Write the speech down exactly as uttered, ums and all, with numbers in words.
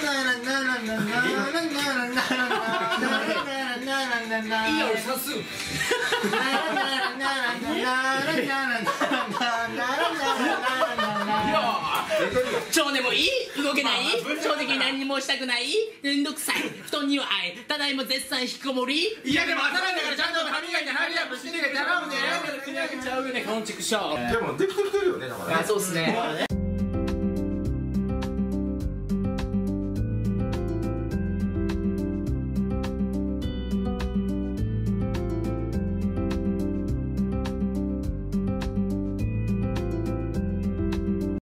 いいよ、俺算数。 超でもいい、動けない、正直に何にもしたくない、めんどくさい、布団には愛、ただいま絶賛引きこもり。 いやでも朝なんだからちゃんと歯磨いてハリアップしてくれ頼むね。 ちゃうよね、このチクショー。 でもできてきてるよね、だからね。 そうっすね。